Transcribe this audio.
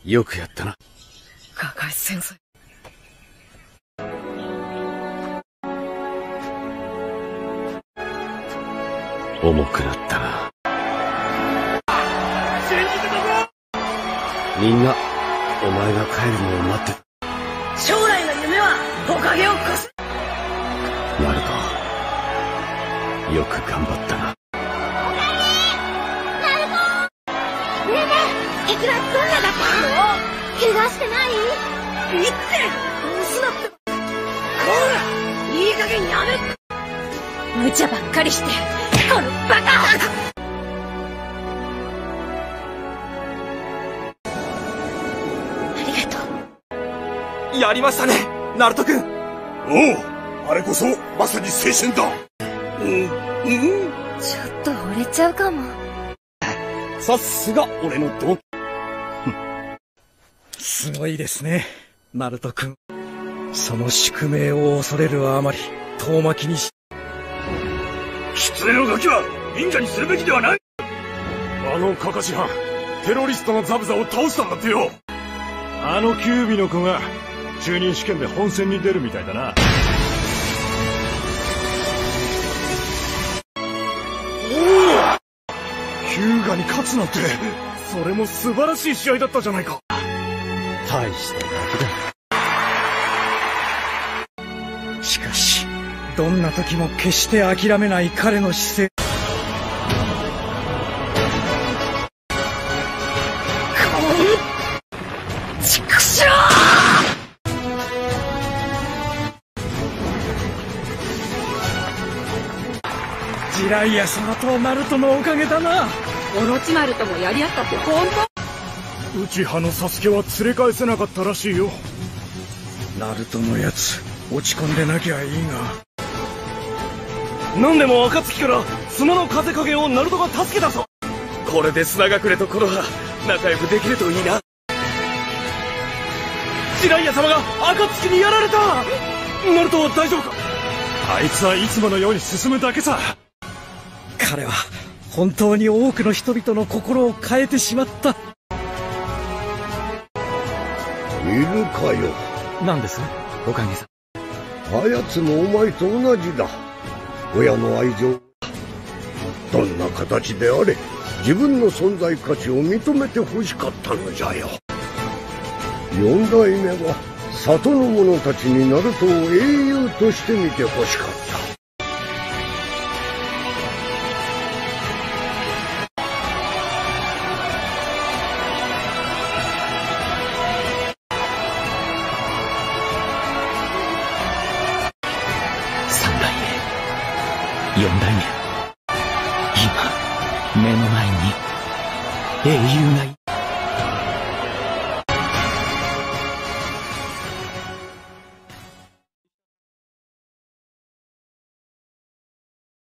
よくやったな。 カカシ先生。 重くなったな。みんなお前が帰るのを待ってた。 将来の夢は木陰を越す。 ナルト、よく頑張ったな。 ねえねえ、敵はどんなだった？怪我してない？ いってどうすなって。こらいい加減やめ。 無茶ばっかりしてこのバカ！ やりましたね、ナルト君。 おう、あれこそまさに青春だ。 ちょっと惚れちゃうかも。 さすが俺の同期。 すごいですね、ナルト君。その宿命を恐れるあまり遠巻きにし。 狐のガキは忍者にするべきではない。あのカカシ班、テロリストのザブザを倒したんだってよ。 あのキュービの子が中任試験で本戦に出るみたいだな。 ヒューガに勝つなんて、それも素晴らしい試合だったじゃないか。 大しただけだ。しかしどんな時も決して諦めない彼の姿勢。 畜生！ ジライア様とナルトのおかげだな。 オロチマルともやり合ったって本当？ ウチハのサスケは連れ返せなかったらしいよ。 ナルトのやつ落ち込んでなきゃいいが。 何でも暁から砂の風影をナルトが助けたぞ。これで砂隠れとコノハ仲良くできるといいな。ジライア様が暁にやられた。ナルトは大丈夫か？ あいつはいつものように進むだけさ。 彼は本当に多くの人々の心を変えてしまった。 いるかよ。 何です？おかげさん。 あやつもお前と同じだ。親の愛情、どんな形であれ自分の存在価値を認めて欲しかったのじゃよ。四代目は里の者たちにナルトを英雄として見て欲しかった。 三代目、四代目、今目の前に英雄がいる。